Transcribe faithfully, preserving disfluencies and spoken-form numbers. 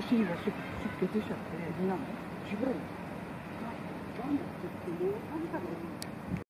尻が出血しちゃって、何？しばらく。なんだって言っても、何かで